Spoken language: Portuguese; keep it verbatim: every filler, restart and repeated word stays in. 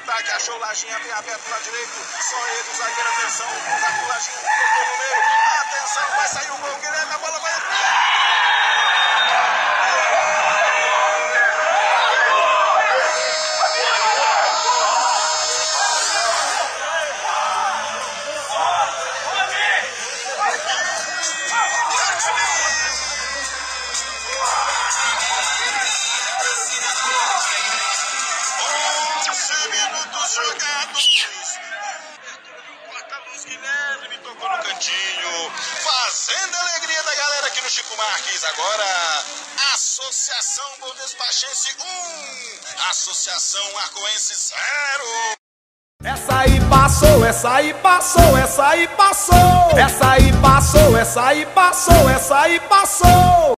ataque, achou o Lajinha bem aberto lá direito. Só ele, o zagueiro, atenção. O Lajinha tocou no meio. Atenção, vai sair o gol, Guilherme, a bola vai entrar. Guilherme tocou no cantinho, fazendo a alegria da galera aqui no Chico Marques. Agora, Associação Bom Despachense um, Associação Arcoense zero. Essa aí passou, essa aí passou, essa aí passou. Essa aí passou, essa aí passou, essa aí passou.